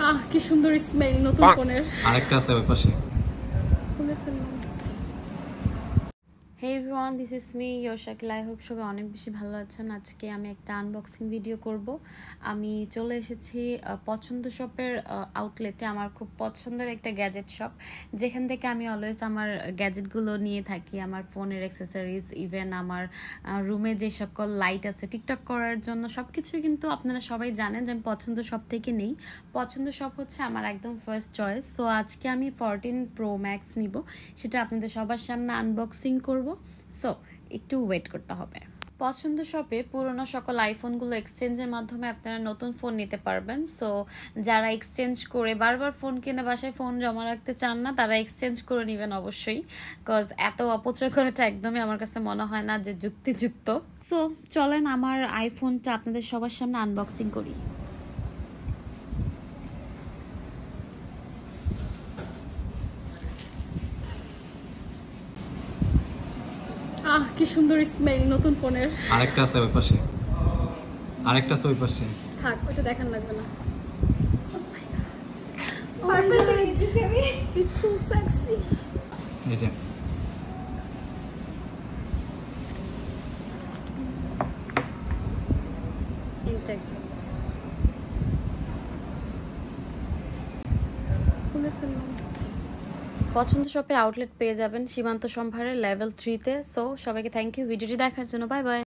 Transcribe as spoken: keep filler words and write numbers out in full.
আহ কি সুন্দর স্মেল নতুন ফোনের। আরেকটা আছে ওই পাশে। Hey everyone, this is me, your Shakila. I hope সবাই অনেক বেশি ভালো আছেন। আজকে আমি একটা আনবক্সিং ভিডিও করব। আমি চলে এসেছি পছন্দ শপের আউটলেটে। আমার খুব পছন্দের একটা গ্যাজেট শপ, যেখান থেকে আমি অলওয়েজ আমার গ্যাজেটগুলো নিয়ে থাকি, আমার ফোনের অ্যাক্সেসরিজ, ইভেন আমার রুমে যে সকল লাইট আছে টিকটক করার জন্য সব কিছুই কিন্তু আপনারা সবাই জানেন যে আমি পছন্দ শপ থেকে নেই। পছন্দ শপ হচ্ছে আমার একদম ফার্স্ট চয়েস। সো আজকে আমি ফোরটিন প্রো ম্যাক্স নিব, সেটা আপনাদের সবার সামনে আনবক্সিং করব। সো একটু ওয়েট করতে হবে। পছন্দ শপে পুরনো সকল আইফোনগুলো এক্সচেঞ্জের মাধ্যমে আপনারা নতুন ফোন নিতে পারবেন। সো যারা এক্সচেঞ্জ করে বারবার ফোন কিনে বাসায় ফোন জমা রাখতে চান না, তারা এক্সচেঞ্জ করে নেবেন অবশ্যই, বিকজ এত অপচয় করাটা একদমই আমার কাছে মনে হয় না যে যুক্তিযুক্ত। সো চলেন আমার আইফোনটা আপনাদের সবার সামনে আনবক্সিং করি। আহ কি সুন্দর স্মেল নতুন ফোনের। আরেকটা আছে ওই পাশে। আরেকটা আছে ওই পাশে। থাক, ওটা দেখান লাগবে না। পার্পল দেখেছিস আমি? It's so sexy. এই যে ইনটেক পছন্দ শপের আউটলেট পেয়ে যাবেন সীমান্ত সম্ভারের লেভেল থ্রিতে। সো সবাইকে থ্যাংক ইউ ভিডিওটি দেখার জন্য। Bye by.